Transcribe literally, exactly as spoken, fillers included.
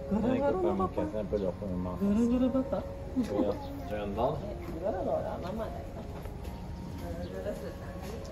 ガラガラ Ecco の qua パパ minchia, sempre dopo un ガ mazzo. ラガラパパ Stai andando? ガラガラママだよ。ガラガラスーパーに